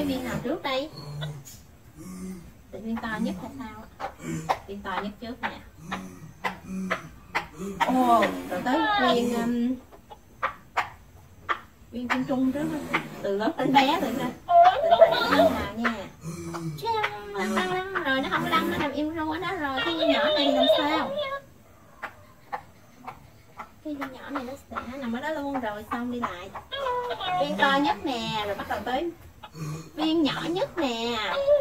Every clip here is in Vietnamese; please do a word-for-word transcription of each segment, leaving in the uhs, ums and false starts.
cái viên nào trước đây? Tự viên to nhất hay sao? Viên to nhất trước nè. Ồ, rồi tới viên um, viên viên trung trước. Từ lớn đến bé từ ra. Từ từ nào nha. Lăn lăn lăn rồi nó không lăn, nó nằm im ru ở đó rồi. Cái viên nhỏ này làm sao? Cái viên nhỏ này nó sẽ nằm ở đó luôn rồi xong đi lại. Viên to nhất nè, rồi bắt đầu tới viên nhỏ nhất nè.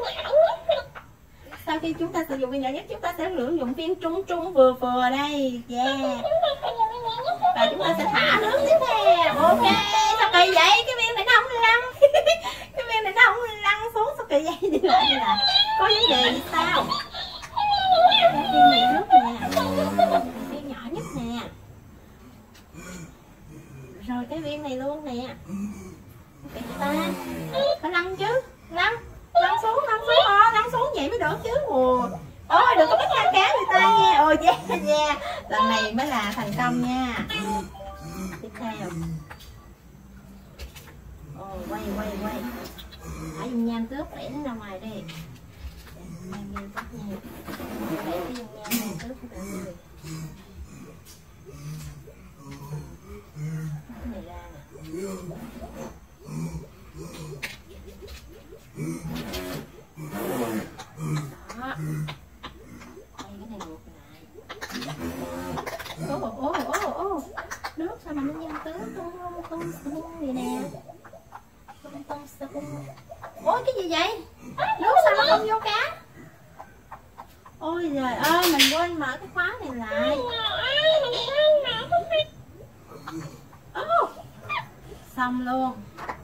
Sau khi chúng ta sử dụng viên nhỏ nhất, chúng ta sẽ sử dụng viên trung trung vừa vừa đây. Yeah. Và chúng ta sẽ thả nước tiếp theo. Ok, sao kỳ vậy? Cái viên này nó không lăn. Cái viên này nó không lăn xuống, sao kỳ vậy? Đi lại đi lại. Có vấn đề gì sao? Viên này nước nè. Viên nhỏ nhất nè. Rồi cái viên này luôn nè. Cái ta phải lăn chứ. Lăn. Lăn xuống, lăn xuống, ờ, lăn xuống vậy mới được chứ. Ồ, ôi đừng có bắt lăn cá người ta nha. Ôi yeah, yeah. Lần này mới là thành công nha. Tiếp theo. Ồ, quay, quay, quay. Thả dung nham trước, đẩy nó ra ngoài đi. Đẩy cái dung nham này trước cho mọi người. Cái này ra nè. Đó. Đây cái này ngược lại. Ô ô ô ô. Nước sao mà nó nhăn tứ tung tung tung vậy nè. Tung tung tung. Ôi cái gì vậy? Nước sao nó không vô cá? Ôi trời ơi, mình quên mở cái khóa này lại. Ô. Xong luôn.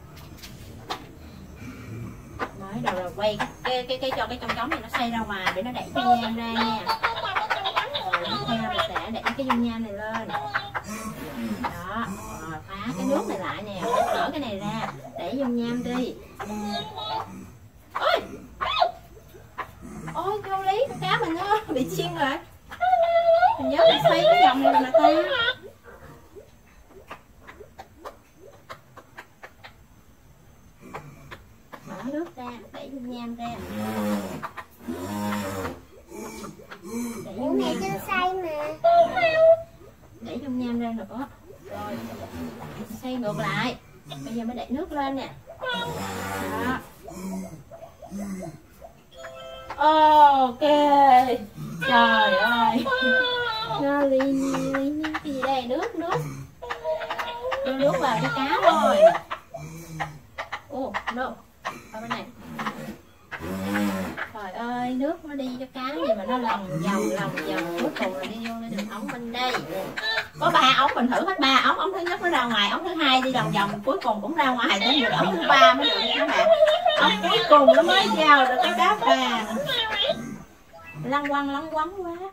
Mới đầu rồi quay cái cái cái cho cái trong trống này nó xoay ra ngoài để nó đẩy cái dung nham ra nha. Rồi tiếp theo mình sẽ đẩy cái dung nham này lên. Đó, rồi phá cái nước này lại nè, mở cái này ra, đẩy dung nham đi. Ôi, ôi vô lý, con cá mình nó bị chiên rồi. Mình nhớ phải xoay cái vòng này mà ta. Mở nước ra, đẩy dung nham ra. Đẩy dung nham chưa xay mà. Đẩy dung nham ra nữa. Rồi, xoay ngược lại. Bây giờ mới đẩy nước lên nè. Đó. Ok. Trời ơi. Nó ly ly cái gì đây? Nước, nước. Đưa nước vào cho cá thôi. Ồ, no. Ở bên này. Trời ơi, nước nó đi cho cá gì mà nó lòng vòng lòng vòng, cuối cùng là đi vô lên đường ống bên đây. Có ba ống, mình thử hết ba ống. Ống thứ nhất nó ra ngoài, ống thứ hai đi vòng vòng, cuối cùng cũng ra ngoài, đến được ống thứ ba mới được các bạn. Ống cuối cùng nó mới vào được cái cá vàng. Lăn quăng lăn quăng quá.